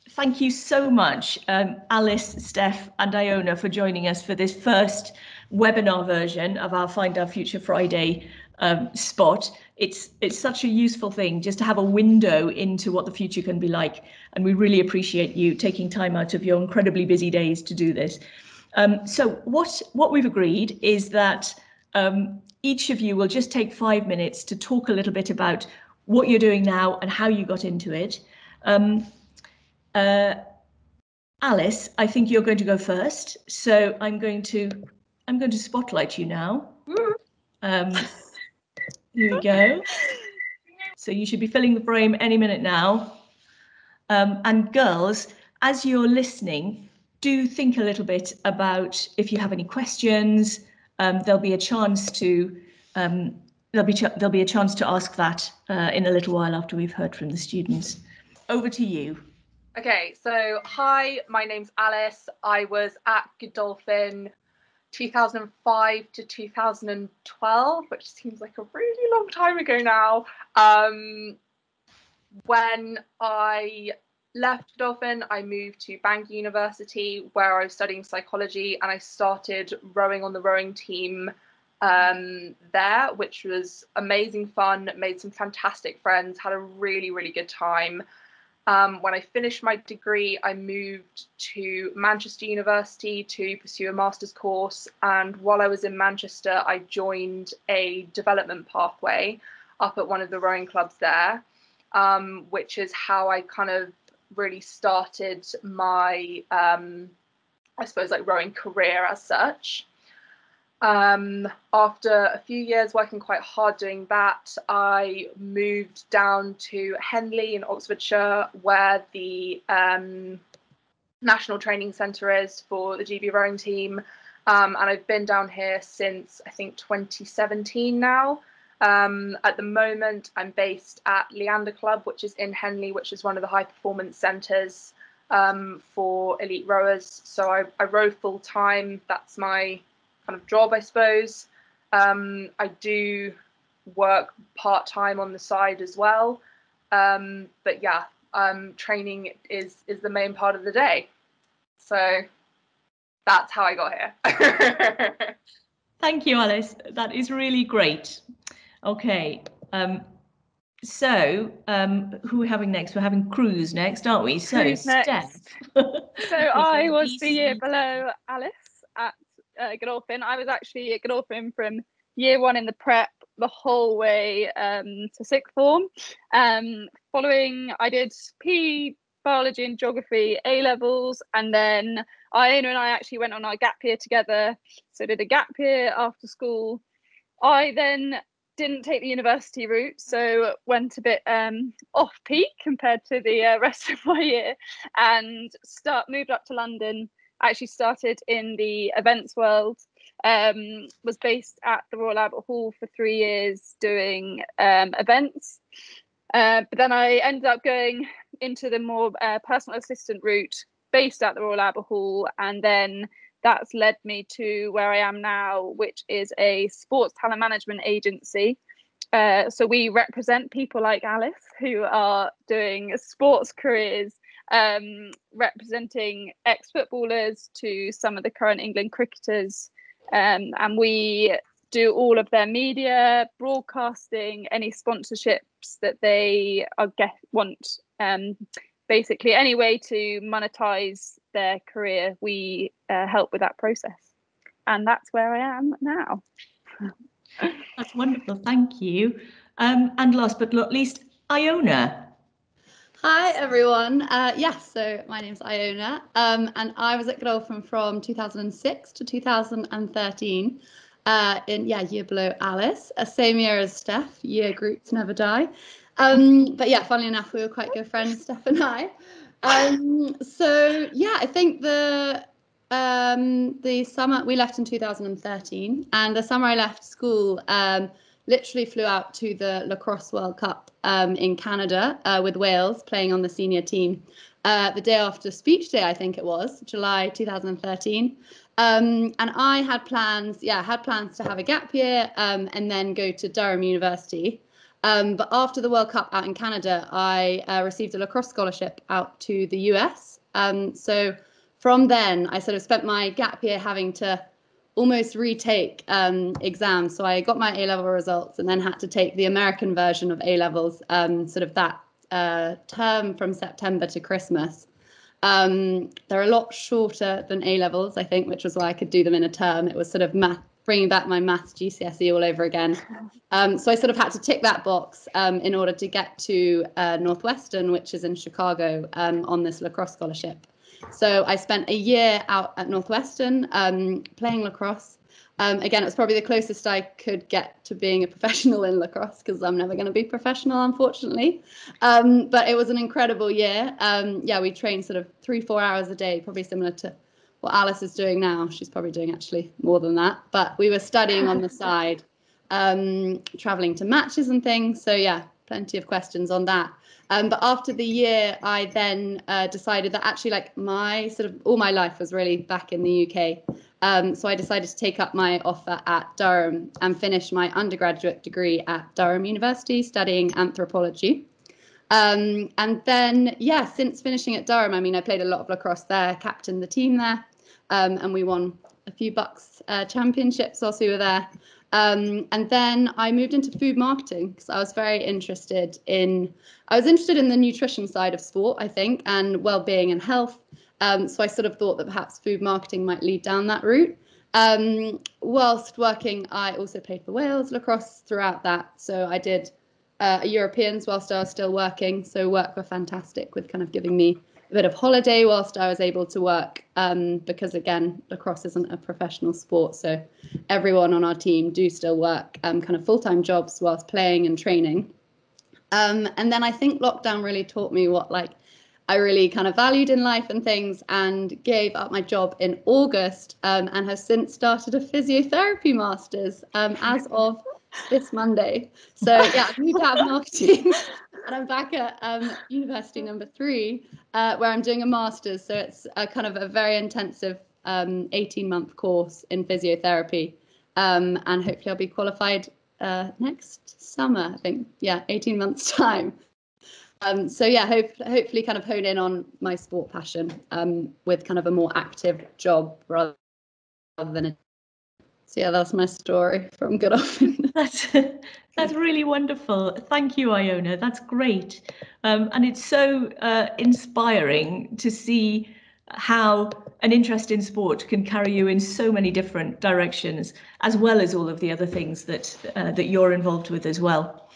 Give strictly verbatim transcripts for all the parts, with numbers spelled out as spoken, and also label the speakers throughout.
Speaker 1: thank you so much, um, Alice, Steph and Iona, for joining us for this first webinar version of our Find Our Future Friday um, spot. It's, it's such a useful thing just to have a window into what the future can be like. And we really appreciate you taking time out of your incredibly busy days to do this. Um, so what, what we've agreed is that um, each of you will just take five minutes to talk a little bit about what you're doing now and how you got into it. Um, uh, Alice, I think you're going to go first. So I'm going to, I'm going to spotlight you now. Um, here we go. So you should be filling the frame any minute now. Um, and girls, as you're listening, do think a little bit about if you have any questions. Um, there'll be a chance to um, there'll be there'll be a chance to ask that uh, in a little while after we've heard from the students. Over to you.
Speaker 2: Okay, so hi, my name's Alice. I was at Godolphin two thousand five to two thousand twelve, which seems like a really long time ago now. Um, when I left Godolphin, I moved to Bangor University, where I was studying psychology, and I started rowing on the rowing team um, there, which was amazing fun, made some fantastic friends, had a really, really good time. Um, when I finished my degree, I moved to Manchester University to pursue a master's course. And while I was in Manchester, I joined a development pathway up at one of the rowing clubs there, um, which is how I kind of really started my, um, I suppose, like rowing career as such. Um, after a few years working quite hard doing that, I moved down to Henley in Oxfordshire, where the um, National Training Centre is for the G B rowing team. Um, and I've been down here since, I think, twenty seventeen now. Um, at the moment, I'm based at Leander Club, which is in Henley, which is one of the high performance centres um, for elite rowers. So I, I row full time. That's my kind of job, I suppose. Um, I do work part-time on the side as well. Um, but yeah, um, training is, is the main part of the day. So that's how I got here.
Speaker 1: Thank you, Alice. That is really great. Okay. Um, so um, who are we having next? We're having Cruz next, aren't we? So
Speaker 3: Cruz next. So I was the year below Alice at uh, Godolphin. I was actually at Godolphin from year one in the prep the whole way um, to sixth form. Um, following, I did P E, biology and geography A levels, and then Iona and I actually went on our gap year together. So did a gap year after school. I then didn't take the university route, so went a bit um, off peak compared to the uh, rest of my year, and start moved up to London. Actually started in the events world, um, was based at the Royal Albert Hall for three years doing um, events. Uh, but then I ended up going into the more uh, personal assistant route based at the Royal Albert Hall, and then that's led me to where I am now, which is a sports talent management agency. Uh, so we represent people like Alice who are doing sports careers, um, representing ex-footballers to some of the current England cricketers. Um, and we do all of their media, broadcasting, any sponsorships that they are get want. Um, basically, any way to monetize their career, we uh, help with that process. And that's where I am now.
Speaker 1: That's wonderful, thank you. Um, and last but not least, Iona.
Speaker 4: Hi everyone. Uh, yes, so my name's Iona, um, and I was at Godolphin from two thousand six to two thousand thirteen. Uh, in yeah, year below Alice, uh, same year as Steph. Year groups never die. Um, but yeah, funnily enough, we were quite good friends, Steph and I. Um, so yeah, I think the um, the summer we left in two thousand thirteen, and the summer I left school, um, literally flew out to the Lacrosse World Cup um, in Canada uh, with Wales, playing on the senior team. Uh, the day after speech day, I think it was, July two thousand thirteen. Um, and I had plans, yeah, had plans to have a gap year um, and then go to Durham University. Um, but after the World Cup out in Canada, I uh, received a lacrosse scholarship out to the U S. Um, so from then, I sort of spent my gap year having to almost retake um, exams. So I got my A-level results and then had to take the American version of A-levels, um, sort of that uh, term from September to Christmas. Um, they're a lot shorter than A-levels, I think, which was why I could do them in a term. It was sort of math, bringing back my maths G C S E all over again. Um, so I sort of had to tick that box um, in order to get to uh, Northwestern, which is in Chicago, um, on this lacrosse scholarship. So I spent a year out at Northwestern um, playing lacrosse. Um, again, it was probably the closest I could get to being a professional in lacrosse, because I'm never going to be professional, unfortunately. Um, but it was an incredible year. Um, yeah, we trained sort of three, four hours a day, probably similar to what Alice is doing now. She's probably doing actually more than that. But we were studying on the side, um, traveling to matches and things. So yeah, plenty of questions on that. Um, but after the year, I then uh, decided that actually, like, my sort of all my life was really back in the U K. Um, so I decided to take up my offer at Durham and finish my undergraduate degree at Durham University, studying anthropology. Um, and then, yeah, since finishing at Durham, I mean, I played a lot of lacrosse there, captained the team there, um, and we won a few Bucks uh, championships whilst we were there. Um, and then I moved into food marketing because I was very interested in, I was interested in the nutrition side of sport, I think, and well-being and health. Um, so I sort of thought that perhaps food marketing might lead down that route. Um, whilst working, I also played for Wales lacrosse throughout that. So I did uh, Europeans whilst I was still working. So work were fantastic with kind of giving me a bit of holiday whilst I was able to work, um, because again, lacrosse isn't a professional sport. So everyone on our team do still work um, kind of full-time jobs whilst playing and training. Um, and then I think lockdown really taught me what like I really kind of valued in life and things, and gave up my job in August um, and have since started a physiotherapy master's um, as of this Monday. So yeah, I've moved out of marketing and I'm back at um, university number three, uh, where I'm doing a master's. So it's a kind of a very intensive um, eighteen month course in physiotherapy. Um, and hopefully I'll be qualified uh, next summer, I think. Yeah, eighteen months time. Um, so yeah, hope, hopefully kind of hone in on my sport passion um, with kind of a more active job rather than a... So yeah, that's my story from Godolphin.
Speaker 1: That's, that's really wonderful. Thank you, Iona. That's great. Um, and it's so uh, inspiring to see how an interest in sport can carry you in so many different directions, as well as all of the other things that, uh, that you're involved with as well.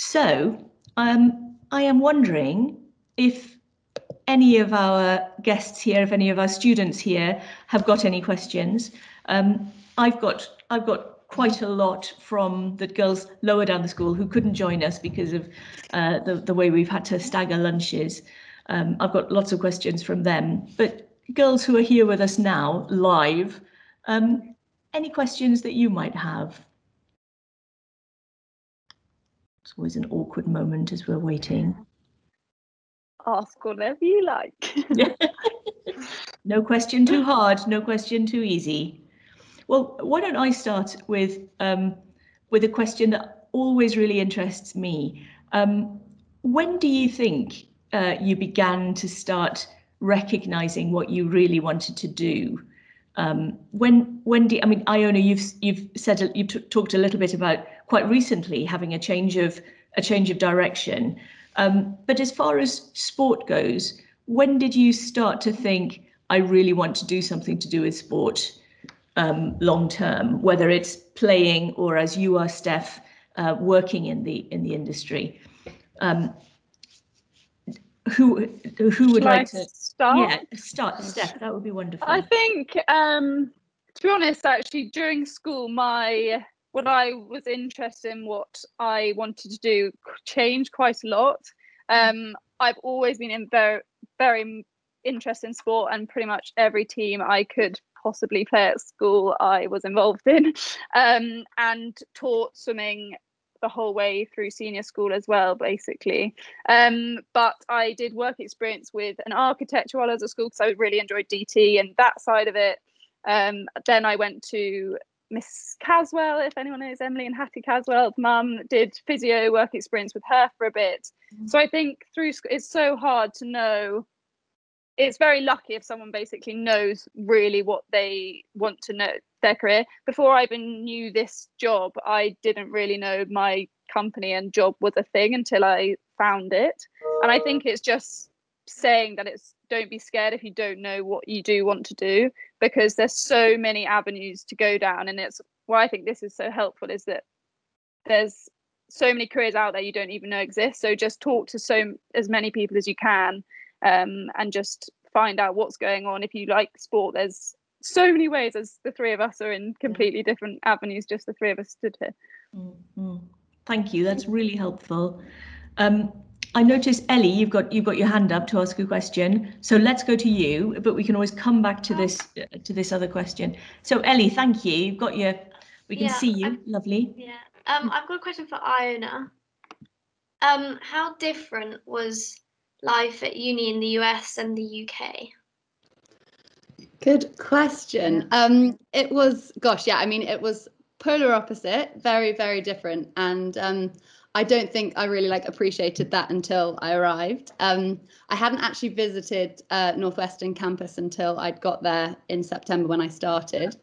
Speaker 1: So um, I am wondering if any of our guests here, if any of our students here have got any questions. Um, I've got I've got quite a lot from the girls lower down the school who couldn't join us because of uh, the, the way we've had to stagger lunches. Um, I've got lots of questions from them, but girls who are here with us now live, um, any questions that you might have? It's always an awkward moment as we're waiting.
Speaker 3: Ask whatever you like.
Speaker 1: No question too hard, no question too easy. Well, why don't I start with um, with a question that always really interests me. Um, when do you think uh, you began to start recognizing what you really wanted to do? Um, when when do I mean, Iona, you've you've said you've t- talked a little bit about quite recently having a change of a change of direction. Um, but as far as sport goes, when did you start to think, I really want to do something to do with sport um, long term, whether it's playing or, as you are, Steph, uh, working in the in the industry? Um, who who would
Speaker 3: Shall
Speaker 1: like
Speaker 3: I
Speaker 1: to
Speaker 3: start?
Speaker 1: Yeah, start, Steph. That would be wonderful.
Speaker 3: I think, um, to be honest, actually, during school, my when I was interested in what I wanted to do changed quite a lot. Um, I've always been in very, very interested in sport, and pretty much every team I could possibly play at school, I was involved in, um, and taught swimming the whole way through senior school as well, basically. Um, but I did work experience with an architecture while I was at school because I really enjoyed D T and that side of it. Um, then I went to Miss Caswell, if anyone knows Emily and Hattie Caswell's mum, did physio work experience with her for a bit. So I think through it's so hard to know. It's very lucky if someone basically knows really what they want to know their career. Before I even knew this job, I didn't really know my company and job was a thing until I found it. And I think it's just saying that it's don't be scared if you don't know what you do want to do, because there's so many avenues to go down. And it's why I think this is so helpful, is that there's so many careers out there you don't even know exist. So just talk to so as many people as you can. Um, and just find out what's going on. If you like sport, there's so many ways, as the three of us are in completely different avenues, just the three of us stood here.
Speaker 1: Mm-hmm. Thank you, that's really helpful. Um, I noticed, Ellie, you've got you've got your hand up to ask a question, so let's go to you, but we can always come back to this uh, to this other question. So Ellie, thank you, you've got your, we can yeah, see you, I'm, lovely.
Speaker 5: Yeah, um, I've got a question for Iona. Um, how different was life at uni in the U S and the U K?
Speaker 4: Good question. Yeah. Um, it was, gosh, yeah, I mean, it was polar opposite, very, very different. And um, I don't think I really like appreciated that until I arrived. Um, I hadn't actually visited uh, Northwestern campus until I'd got there in September when I started.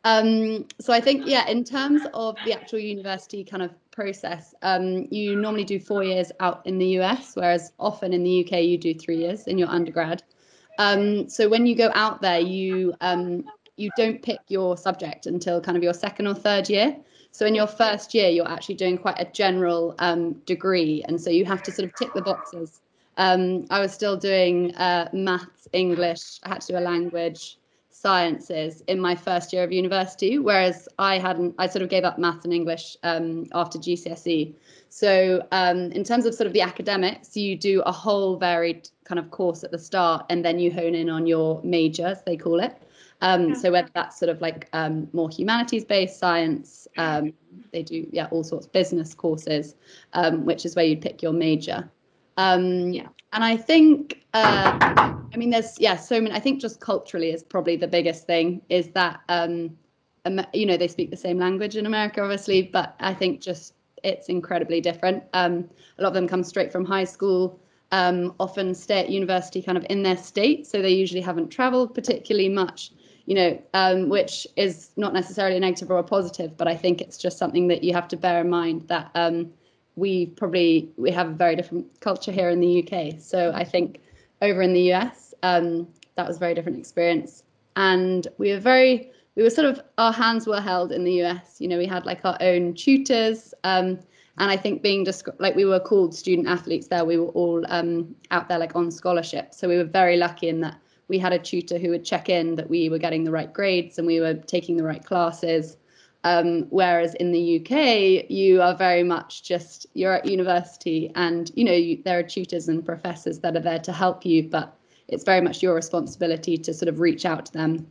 Speaker 4: Um, so I think, yeah, in terms of the actual university kind of process, um, you normally do four years out in the U S, whereas often in the U K you do three years in your undergrad. Um, so when you go out there, you um, you don't pick your subject until kind of your second or third year. So in your first year, you're actually doing quite a general um, degree, and so you have to sort of tick the boxes. Um, I was still doing uh, maths, English, I had to do a language, sciences in my first year of university, whereas I hadn't, I sort of gave up maths and English um, after G C S E. So um, in terms of sort of the academics, you do a whole varied kind of course at the start, and then you hone in on your major, as they call it. Um, so whether that's sort of like um, more humanities-based science, um, they do, yeah, all sorts of business courses, um, which is where you pick your major. Um, yeah. And I think, uh, I mean, there's, yeah, so many, I think just culturally is probably the biggest thing, is that, um, you know, they speak the same language in America, obviously, but I think just it's incredibly different. Um, a lot of them come straight from high school, um, often stay at university kind of in their state, so they usually haven't traveled particularly much, you know, um, which is not necessarily a negative or a positive, but I think it's just something that you have to bear in mind, that um, we probably, we have a very different culture here in the U K. So I think over in the U S, um, that was a very different experience. And we were very, we were sort of, our hands were held in the U S, you know, we had like our own tutors. Um, and I think being just like, we were called student athletes there, we were all um, out there like on scholarship. So we were very lucky in that we had a tutor who would check in that we were getting the right grades and we were taking the right classes. Um, whereas in the U K, you are very much just, you're at university and, you know, you, there are tutors and professors that are there to help you, but it's very much your responsibility to sort of reach out to them.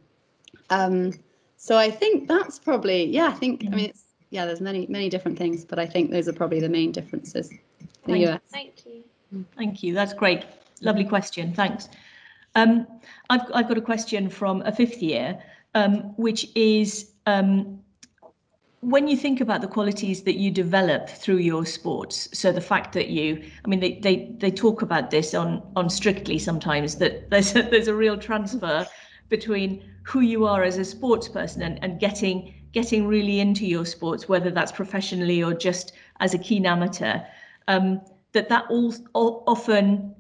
Speaker 4: Um, so I think that's probably, yeah, I think, I mean, it's, yeah, there's many, many different things, but I think those are probably the main differences in the
Speaker 1: Thank
Speaker 4: U S.
Speaker 5: Thank you.
Speaker 1: Thank you, that's great. Lovely question, thanks. Um, I've, I've got a question from a fifth year, um, which is, um, when you think about the qualities that you develop through your sports, so the fact that you, I mean, they they they talk about this on on Strictly sometimes, that there's a, there's a real transfer between who you are as a sports person and, and getting getting really into your sports, whether that's professionally or just as a keen amateur, um, that that all, all often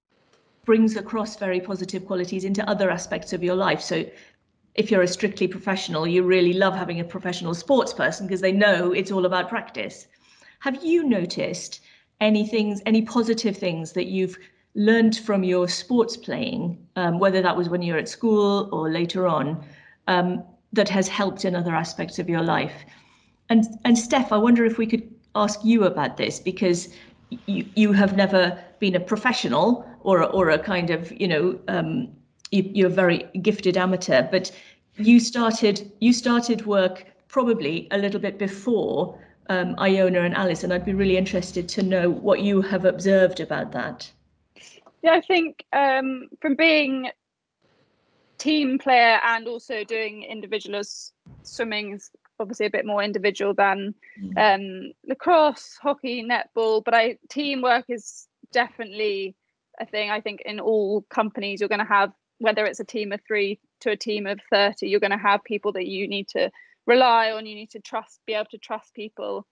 Speaker 1: brings across very positive qualities into other aspects of your life. So if you're a strictly professional, you really love having a professional sports person because they know it's all about practice. Have you noticed any things, any positive things that you've learned from your sports playing, um, whether that was when you were at school or later on, um, that has helped in other aspects of your life? And and Steph, I wonder if we could ask you about this, because you you have never been a professional or a, or a kind of, you know, um, you, you're a very gifted amateur, but you started you started work probably a little bit before um, Iona and Alice, and I'd be really interested to know what you have observed about that.
Speaker 3: Yeah, I think um, from being team player and also doing individual swimming obviously a bit more individual than um, lacrosse, hockey, netball. But I teamwork is definitely a thing. I think in all companies you're going to have, whether it's a team of three to a team of thirty, you're going to have people that you need to rely on. You need to trust, be able to trust people,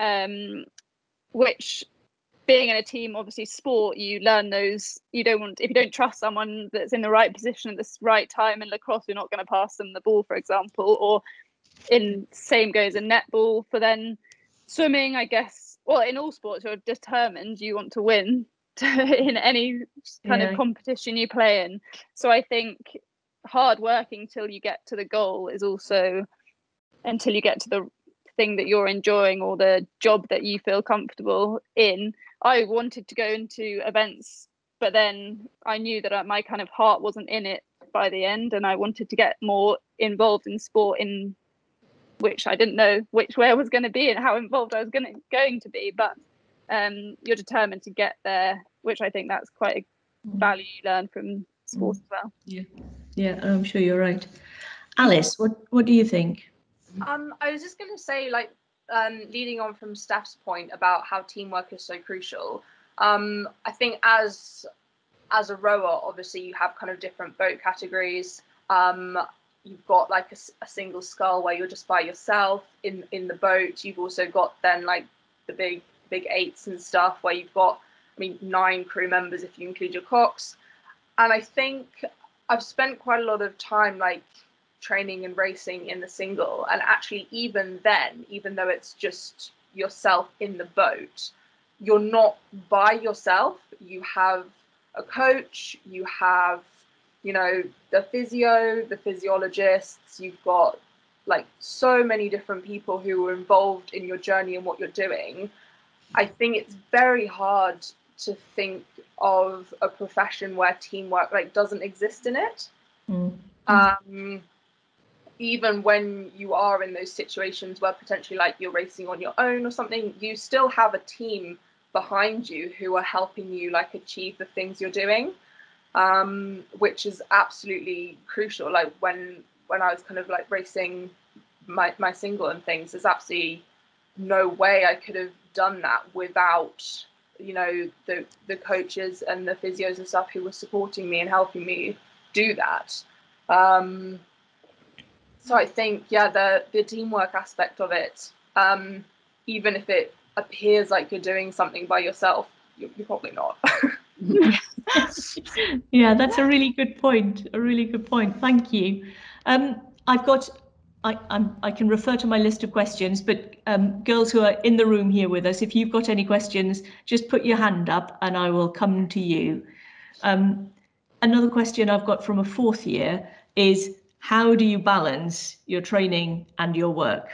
Speaker 3: um, which being in a team, obviously sport, you learn those. You don't want, if you don't trust someone that's in the right position at the right time in lacrosse, you're not going to pass them the ball, for example. Or in same goes in netball. For then swimming, I guess, well, in all sports, you're determined, you want to win in any kind
Speaker 1: Yeah.
Speaker 3: of competition you play in. So I think hard working till you get to the goal is also, until you get to the thing that you're enjoying or the job that you feel comfortable in. I wanted to go into events, but then I knew that my kind of heart wasn't in it by the end, and I wanted to get more involved in sport, in which I didn't know which way I was going to be and how involved I was going to, going to be. But um, you're determined to get there, which I think that's quite a value you learn from sport as well.
Speaker 1: Yeah, yeah, I'm sure you're right. Alice, what what do you think?
Speaker 2: Um, I was just going to say, like, um, leading on from Steph's point about how teamwork is so crucial. Um, I think as as a rower, obviously you have kind of different boat categories. Um, you've got like a, a single scull where you're just by yourself in in the boat. You've also got then like the big big eights and stuff where you've got, I mean, nine crew members if you include your cocks. And I think I've spent quite a lot of time like training and racing in the single, and actually even then, even though it's just yourself in the boat, you're not by yourself. You have a coach, you have, you know, the physio, the physiologists, you've got like so many different people who are involved in your journey and what you're doing. I think it's very hard to think of a profession where teamwork like doesn't exist in it. Mm. Um, even when you are in those situations where potentially like you're racing on your own or something, you still have a team behind you who are helping you like achieve the things you're doing, um, which is absolutely crucial. Like when when I was kind of like racing my, my single and things, there's absolutely no way I could have done that without, you know, the the coaches and the physios and stuff who were supporting me and helping me do that. Um, so I think, yeah, the the teamwork aspect of it, um, even if it appears like you're doing something by yourself, you're, you're probably not.
Speaker 1: Yeah, that's a really good point. A really good point. Thank you. Um, I've got, I, I'm, I can refer to my list of questions, but um, girls who are in the room here with us, if you've got any questions, just put your hand up and I will come to you. Um, another question I've got from a fourth year is, how do you balance your training and your work?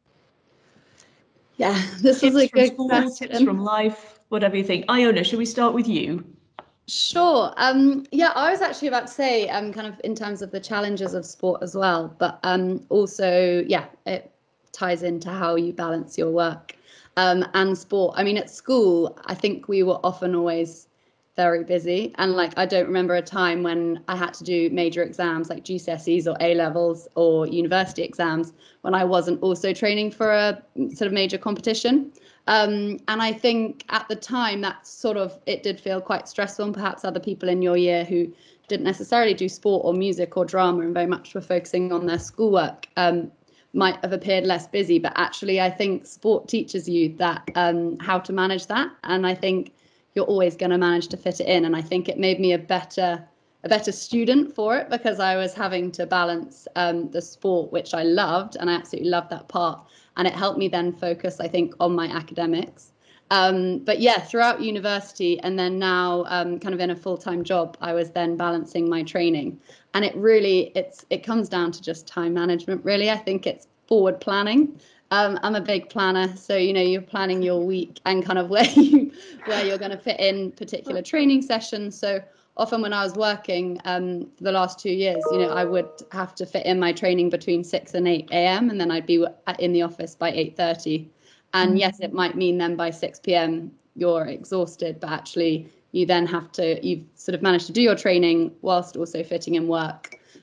Speaker 4: Yeah, this
Speaker 1: tips
Speaker 4: is a
Speaker 1: from
Speaker 4: good
Speaker 1: school,
Speaker 4: question.
Speaker 1: Tips from life, whatever you think. Iona, should we start with you?
Speaker 4: Sure. Um, yeah, I was actually about to say, um, kind of in terms of the challenges of sport as well, but um, also, yeah, it ties into how you balance your work um, and sport. I mean, at school, I think we were often always very busy, and like I don't remember a time when I had to do major exams like G C S Es or A levels or university exams when I wasn't also training for a sort of major competition. Um, and I think at the time that sort of, it did feel quite stressful, and perhaps other people in your year who didn't necessarily do sport or music or drama and very much were focusing on their schoolwork um, might have appeared less busy. But actually, I think sport teaches you that um, how to manage that. And I think you're always going to manage to fit it in. And I think it made me a better a better student for it, because I was having to balance um, the sport, which I loved, and I absolutely loved that part. And it helped me then focus, I think, on my academics. Um, but yeah, throughout university and then now um, kind of in a full-time job, I was then balancing my training. And it really, it's it comes down to just time management, really. I think it's forward planning. Um, I'm a big planner, so you know you're planning your week and kind of where you where you're going to fit in particular training sessions. So often when I was working um, for the last two years, you know, I would have to fit in my training between six and eight a m and then I'd be in the office by eight thirty. And yes, it might mean then by six p m you're exhausted, but actually you then have to, you've sort of managed to do your training whilst also fitting in work.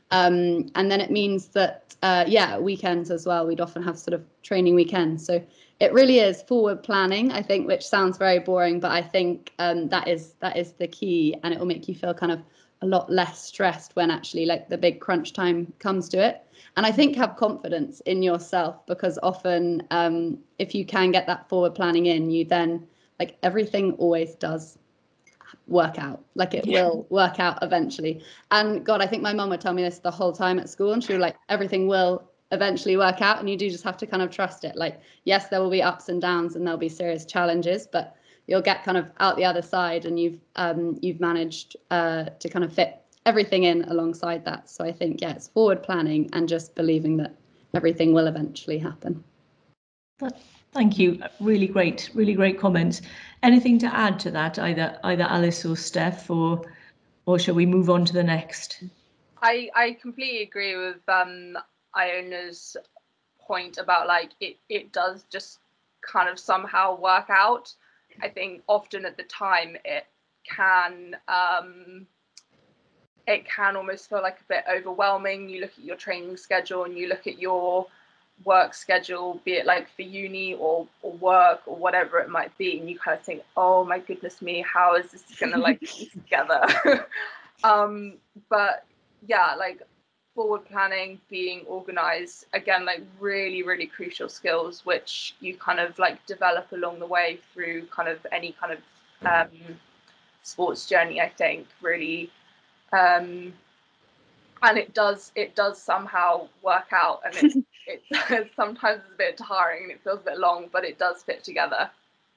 Speaker 4: Um, and then it means that, uh, yeah, weekends as well, we'd often have sort of training weekends. So it really is forward planning, I think, which sounds very boring, but I think um, that is that is the key, and it will make you feel kind of a lot less stressed when actually like the big crunch time comes to it. And I think have confidence in yourself, because often um, if you can get that forward planning in, you then like everything always does work out, like it
Speaker 1: Yeah.
Speaker 4: will work out eventually. And God, I think my mum would tell me this the whole time at school, and she was like, everything will eventually work out, and you do just have to kind of trust it. Like, yes, there will be ups and downs and there'll be serious challenges, but you'll get kind of out the other side, and you've um you've managed uh to kind of fit everything in alongside that. So I think, yeah, it's forward planning and just believing that everything will eventually happen.
Speaker 1: But thank you. Really great, really great comments. Anything to add to that, either either Alice or Steph, or or shall we move on to the next?
Speaker 2: I I completely agree with um Iona's point about like it it does just kind of somehow work out. I think often at the time it can um it can almost feel like a bit overwhelming. You look at your training schedule and you look at your work schedule, be it like for uni or, or work or whatever it might be, and you kind of think, oh my goodness me, how is this gonna like be together? um but yeah, like forward planning, being organized, again, like really really crucial skills which you kind of like develop along the way through kind of any kind of um sports journey, I think, really. um and it does it does somehow work out, and it's it sometimes it's a bit tiring and it feels a bit long, but it does fit together.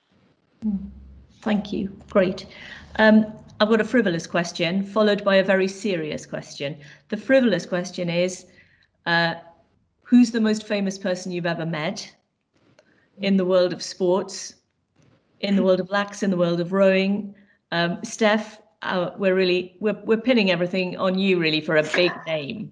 Speaker 1: Thank you. Great. Um, I've got a frivolous question followed by a very serious question. The frivolous question is, uh, who's the most famous person you've ever met in the world of sports, in the world of lax, in the world of rowing? Um, Steph, uh, we're really we're we're pinning everything on you really for a big name.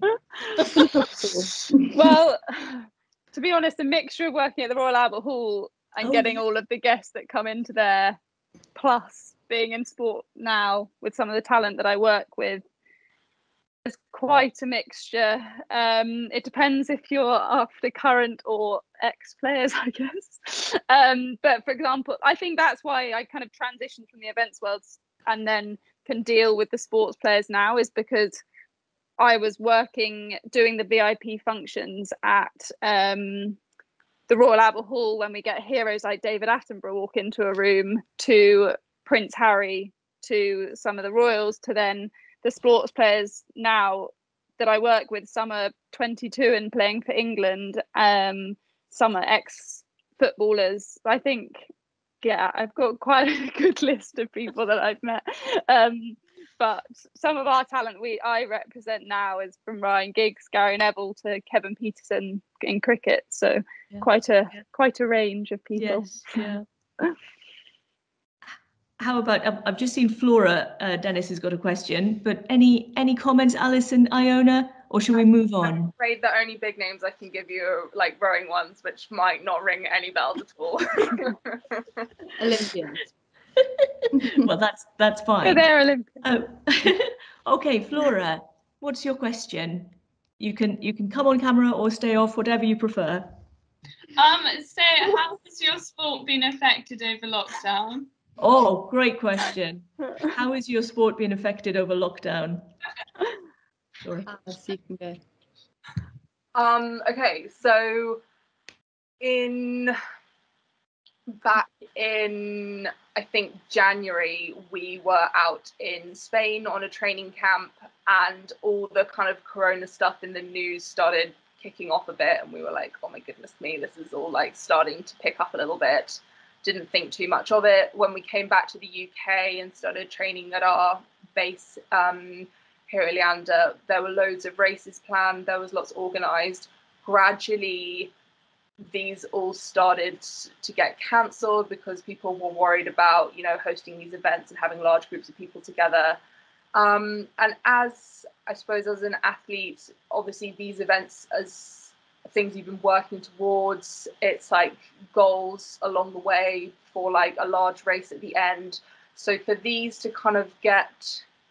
Speaker 3: Well, to be honest, a mixture of working at the Royal Albert Hall and
Speaker 1: Oh,
Speaker 3: getting
Speaker 1: yeah.
Speaker 3: all of the guests that come into there, plus being in sport now with some of the talent that I work with, is quite a mixture. Um, it depends if you're after current or ex-players, I guess. Um, but for example, I think that's why I kind of transitioned from the events world and then can deal with the sports players now, is because I was working doing the V I P functions at um, the Royal Albert Hall when we get heroes like David Attenborough walk into a room, to Prince Harry, to some of the royals, to then the sports players now that I work with. Some are twenty-two and playing for England, um, some are ex-footballers. I think, yeah, I've got quite a good list of people that I've met. Um, but some of our talent we I represent now is from Ryan Giggs, Gary Neville to Kevin Peterson in cricket. So
Speaker 1: Yeah.
Speaker 3: quite a
Speaker 1: Yeah.
Speaker 3: quite a range of people.
Speaker 1: Yes. Yeah. How about, I've, I've just seen Flora, uh, Dennis has got a question, but any any comments, Alice and Iona, or should we move on?
Speaker 2: I'm afraid the only big names I can give you are like rowing ones, which might not ring any bells at all.
Speaker 4: Olympians.
Speaker 1: Well, that's that's
Speaker 3: So
Speaker 1: fine.
Speaker 3: they're Olympians.
Speaker 1: Oh, okay, Flora, what's your question? You can you can come on camera or stay off, whatever you prefer.
Speaker 6: Um, so how has your sport been affected over lockdown?
Speaker 1: Oh, great question. How is your sport being affected over lockdown? Sure.
Speaker 4: Alice, you can go.
Speaker 2: Um, okay, so in back in I think January, we were out in Spain on a training camp, and all the kind of corona stuff in the news started kicking off a bit, and we were like, oh my goodness me, this is all like starting to pick up a little bit. Didn't think too much of it. When we came back to the U K and started training at our base um, here at Leander, there were loads of races planned, there was lots organised. Gradually, these all started to get cancelled because people were worried about, you know, hosting these events and having large groups of people together. Um, and as, I suppose, as an athlete, obviously these events, as things you've been working towards, it's like goals along the way for like a large race at the end. So for these to kind of get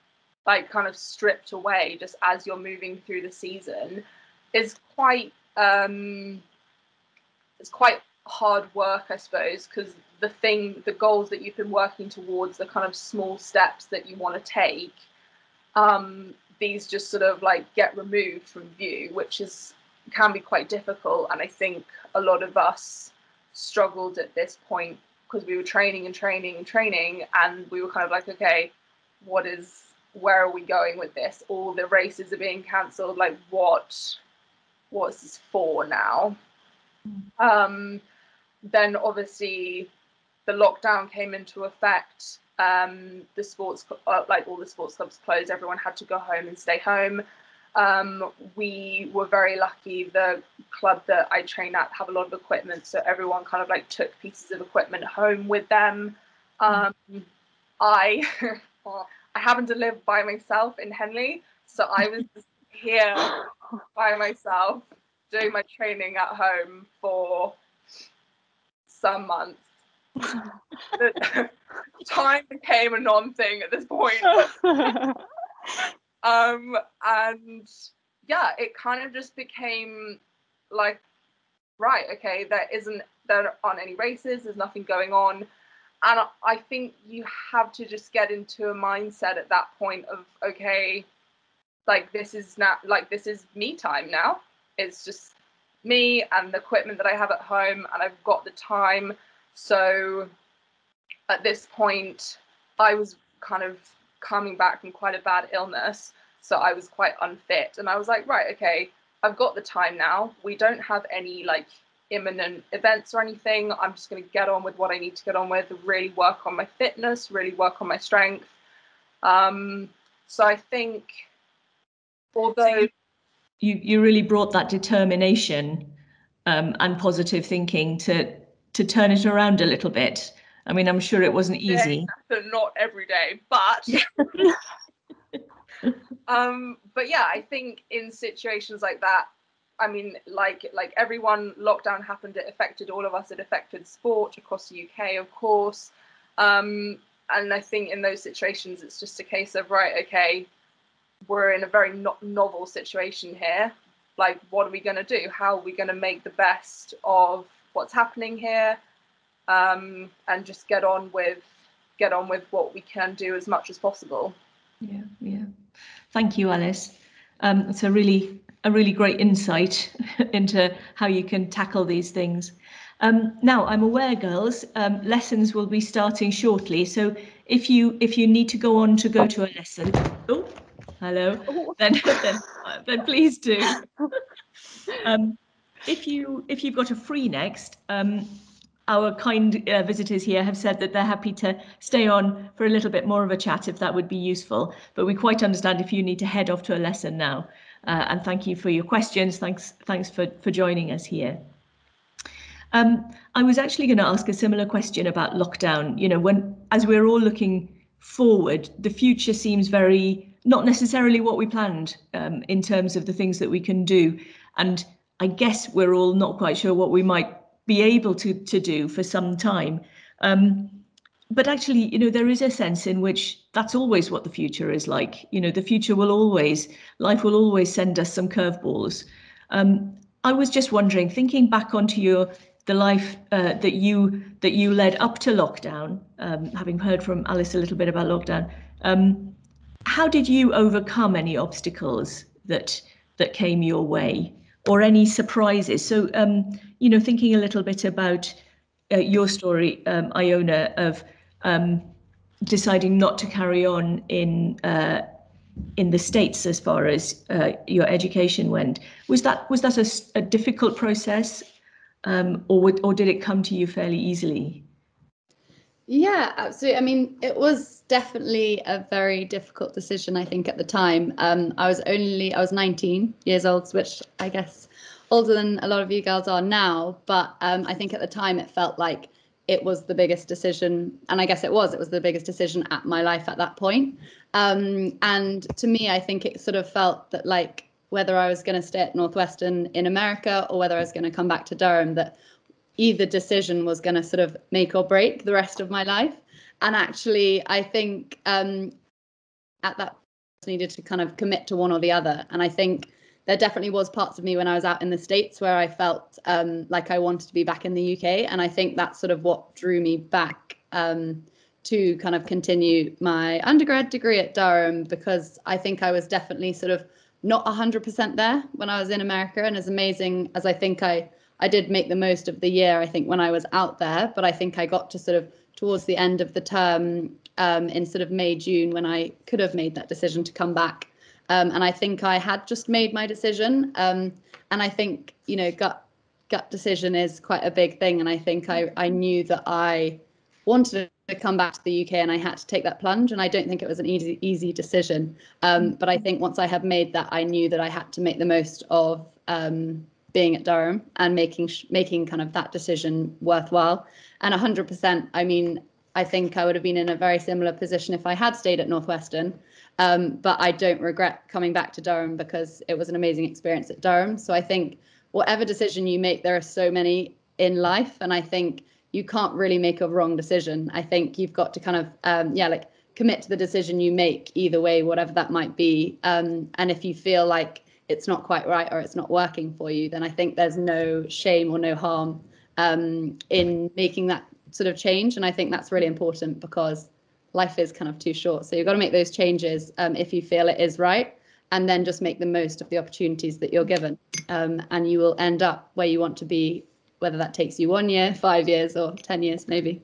Speaker 2: like kind of stripped away just as you're moving through the season is quite um it's quite hard work, I suppose, because the thing the goals that you've been working towards, the kind of small steps that you want to take, um these just sort of like get removed from view, which is can be quite difficult. And I think a lot of us struggled at this point because we were training and training and training, and we were kind of like, okay, what is where are we going with this? All the races are being cancelled, like what what's this for now? Mm. Um then obviously the lockdown came into effect. Um the sports uh, like all the sports clubs closed, everyone had to go home and stay home. Um we were very lucky, the club that I train at have a lot of equipment, so everyone kind of like took pieces of equipment home with them. um I I happened to live by myself in Henley, so I was just here by myself doing my training at home for some months. The time became a non-thing at this point. um and yeah, it kind of just became like, right, okay, there isn't there aren't any races, there's nothing going on. And I think you have to just get into a mindset at that point of, okay, like this is now, like this is me time now. It's just me and the equipment that I have at home, and I've got the time. So at this point, I was kind of coming back from quite a bad illness, so I was quite unfit. And I was like, right, okay, I've got the time now. We don't have any like imminent events or anything. I'm just going to get on with what I need to get on with, really work on my fitness, really work on my strength. Um, so I think, although
Speaker 1: so you, you you really brought that determination um, and positive thinking to to turn it around a little bit. I mean, I'm sure it wasn't easy.
Speaker 2: Not every day, but um, but yeah, I think in situations like that, I mean, like like everyone, lockdown happened, it affected all of us, it affected sport across the U K, of course. Um, and I think in those situations, it's just a case of, right, okay, we're in a very no- novel situation here. Like, what are we going to do? How are we going to make the best of what's happening here? Um, and just get on with get on with what we can do as much as possible.
Speaker 1: Yeah, yeah. Thank you, Alice. Um, it's a really a really great insight into how you can tackle these things. Um, now, I'm aware, girls, um, lessons will be starting shortly. So if you if you need to go on to go to a lesson, oh, hello, oh. then then uh, then please do. um, if you if you've got a free next, um, our kind uh, visitors here have said that they're happy to stay on for a little bit more of a chat if that would be useful. But we quite understand if you need to head off to a lesson now. Uh, and thank you for your questions. Thanks, thanks for, for joining us here. Um, I was actually going to ask a similar question about lockdown. You know, when as we're all looking forward, the future seems very not necessarily what we planned um, in terms of the things that we can do. And I guess we're all not quite sure what we might be able to to do for some time. Um, but actually, you know, there is a sense in which that's always what the future is like. You know, the future will always, life will always send us some curveballs. Um, I was just wondering, thinking back onto your the life uh, that you that you led up to lockdown, um, having heard from Alice a little bit about lockdown, um, how did you overcome any obstacles that that came your way, or any surprises? So, um, you know, thinking a little bit about uh, your story, um, Iona, of um, deciding not to carry on in uh, in the States as far as uh, your education went. Was that was that a, a difficult process, um, or would, or did it come to you fairly easily?
Speaker 4: Yeah, absolutely. I mean, it was definitely a very difficult decision, I think, at the time. Um, I was only, I was nineteen years old, which I guess older than a lot of you girls are now. But um, I think at the time it felt like it was the biggest decision. And I guess it was, it was the biggest decision at my life at that point. Um, and to me, I think it sort of felt that like whether I was going to stay at Northwestern in America or whether I was going to come back to Durham, that either decision was going to sort of make or break the rest of my life. And actually, I think um, at that needed to kind of commit to one or the other. And I think there definitely was parts of me when I was out in the States where I felt um, like I wanted to be back in the U K. And I think that's sort of what drew me back um, to kind of continue my undergrad degree at Durham, because I think I was definitely sort of not one hundred percent there when I was in America. And as amazing as I think I, I did make the most of the year, I think, when I was out there, but I think I got to sort of towards the end of the term um, in sort of May, June, when I could have made that decision to come back. Um, and I think I had just made my decision. Um, and I think, you know, gut gut decision is quite a big thing. And I think I, I knew that I wanted to come back to the U K and I had to take that plunge. And I don't think it was an easy, easy decision. Um, but I think once I had made that, I knew that I had to make the most of um, being at Durham and making making kind of that decision worthwhile. And one hundred percent, I mean, I think I would have been in a very similar position if I had stayed at Northwestern. Um, but I don't regret coming back to Durham because it was an amazing experience at Durham. So I think whatever decision you make, there are so many in life. And I think you can't really make a wrong decision. I think you've got to kind of, um, yeah, like commit to the decision you make either way, whatever that might be. Um, and if you feel like it's not quite right or it's not working for you, then I think there's no shame or no harm um, in making that sort of change. And I think that's really important because life is kind of too short. So you've got to make those changes um, if you feel it is right, and then just make the most of the opportunities that you're given. Um, and you will end up where you want to be, whether that takes you one year, five years, or ten years, maybe.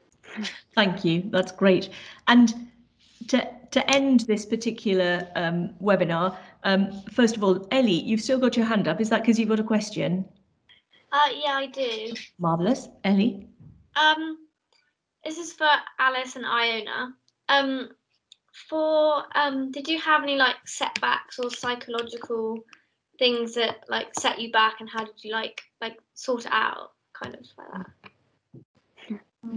Speaker 1: Thank you. That's great. And to, to end this particular um, webinar, um, first of all, Ellie, you've still got your hand up. Is that because you've got a question?
Speaker 5: Uh, yeah, I do.
Speaker 1: Marvellous. Ellie?
Speaker 5: Um, this is for Alice and Iona. Um, for um, did you have any like setbacks or psychological things that like set you back, and how did you like like sort it out, kind of like that?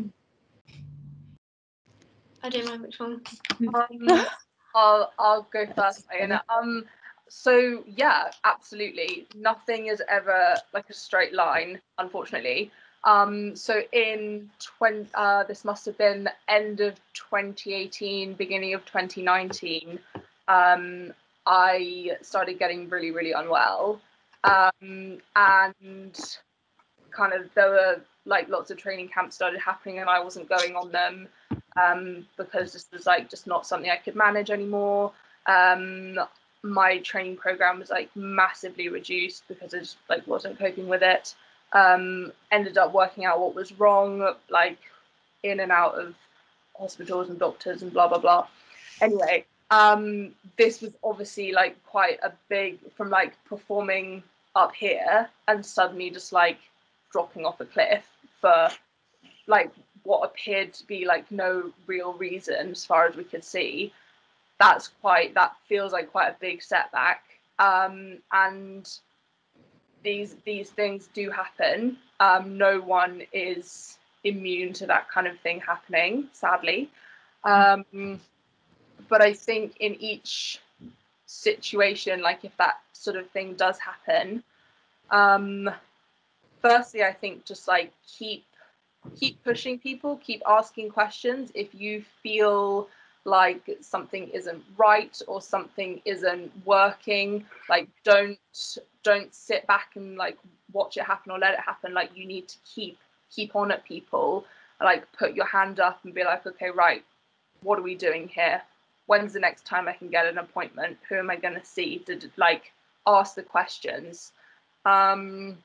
Speaker 5: I don't know which one.
Speaker 2: Um, I'll I'll go first, Iona. Um, so yeah, absolutely. Nothing is ever like a straight line, unfortunately. Um, so in twenty, uh, this must have been the end of twenty eighteen, beginning of twenty nineteen. Um, I started getting really, really unwell, um, and kind of there were like lots of training camps started happening, and I wasn't going on them um, because this was like just not something I could manage anymore. Um, my training program was like massively reduced because I just like wasn't coping with it. Um, ended up working out what was wrong, like in and out of hospitals and doctors and blah blah blah. Anyway, um, this was obviously like quite a big, from like performing up here and suddenly just like dropping off a cliff for like what appeared to be like no real reason as far as we could see. That's quite, that feels like quite a big setback. Um, and these these things do happen. Um, no one is immune to that kind of thing happening, sadly. Um, but I think in each situation, like if that sort of thing does happen, um, firstly, I think just like keep keep pushing people, keep asking questions. If you feel like something isn't right or something isn't working, like don't don't sit back and like watch it happen or let it happen. Like you need to keep keep on at people, like put your hand up and be like, okay, right, what are we doing here? When's the next time I can get an appointment? Who am I going to see? To like ask the questions. Um,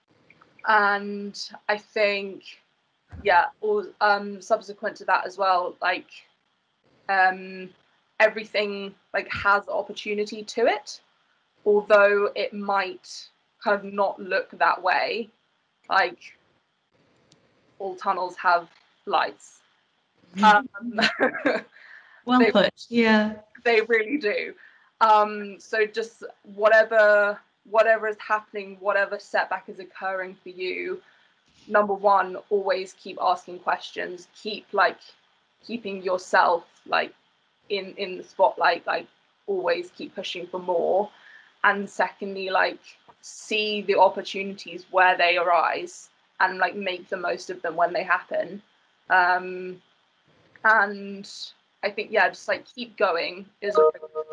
Speaker 2: and I think, yeah, or um, subsequent to that as well, like um, everything like has opportunity to it, although it might kind of not look that way. Like all tunnels have lights. Um,
Speaker 1: Well
Speaker 2: they,
Speaker 1: put. Yeah.
Speaker 2: They really do. Um, so just whatever whatever is happening, whatever setback is occurring for you, number one, always keep asking questions. Keep like keeping yourself like in in the spotlight. Like always keep pushing for more. And secondly, like see the opportunities where they arise and like make the most of them when they happen. Um, and I think, yeah, just like keep going is a really important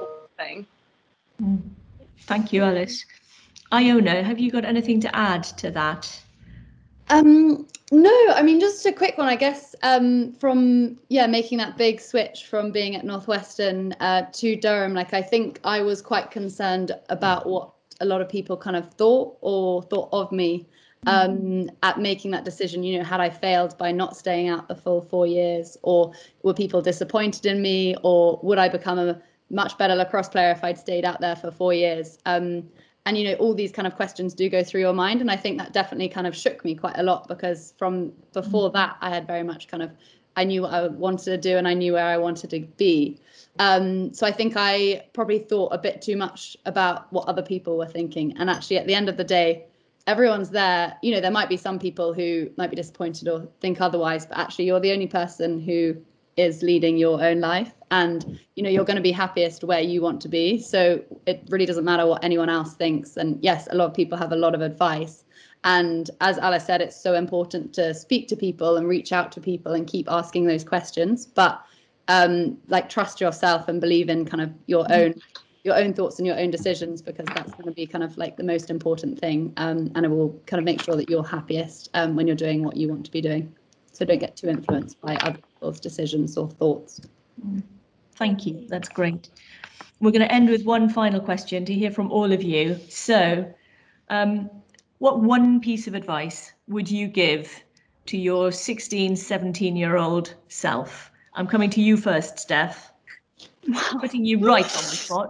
Speaker 2: something.
Speaker 1: Mm. Thank you, Alice. Iona, have you got anything to add to that?
Speaker 4: Um, no, I mean, just a quick one, I guess, um, from, yeah, making that big switch from being at Northwestern uh, to Durham. Like, I think I was quite concerned about what a lot of people kind of thought or thought of me um, at making that decision. You know, had I failed by not staying out the full four years, or were people disappointed in me, or would I become a much better lacrosse player if I'd stayed out there for four years? Um, And, you know, all these kind of questions do go through your mind. And I think that definitely kind of shook me quite a lot, because from before that, I had very much kind of, I knew what I wanted to do and I knew where I wanted to be. Um, so I think I probably thought a bit too much about what other people were thinking. And actually, at the end of the day, everyone's there. You know, there might be some people who might be disappointed or think otherwise, but actually you're the only person who is leading your own life, and you know you're going to be happiest where you want to be. So it really doesn't matter what anyone else thinks. And yes, a lot of people have a lot of advice, and as Alice said, it's so important to speak to people and reach out to people and keep asking those questions, but um like trust yourself and believe in kind of your own your own thoughts and your own decisions, because that's going to be kind of like the most important thing, um and it will kind of make sure that you're happiest um when you're doing what you want to be doing. So don't get too influenced by other people's decisions or thoughts.
Speaker 1: Thank you. That's great. We're going to end with one final question to hear from all of you. So, um, what one piece of advice would you give to your sixteen, seventeen year old self? I'm coming to you first, Steph. Putting you right on the spot.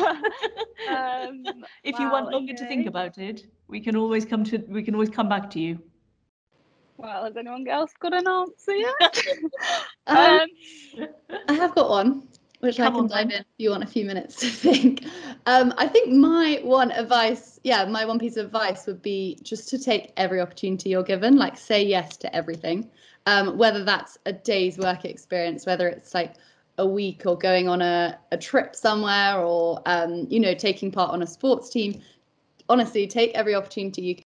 Speaker 3: um,
Speaker 1: if
Speaker 3: wow,
Speaker 1: you want longer
Speaker 3: okay.
Speaker 1: to think about it, we can always come to we can always come back to you.
Speaker 3: Well, has anyone else got an answer yet?
Speaker 4: um,
Speaker 3: um,
Speaker 4: I have got one, which
Speaker 1: Come
Speaker 4: I can
Speaker 1: on,
Speaker 4: dive
Speaker 1: then.
Speaker 4: in if you want a few minutes to think. Um, I think my one advice, yeah, my one piece of advice would be just to take every opportunity you're given, like say yes to everything, um, whether that's a day's work experience, whether it's like a week or going on a, a trip somewhere, or, um, you know, taking part on a sports team. Honestly, take every opportunity you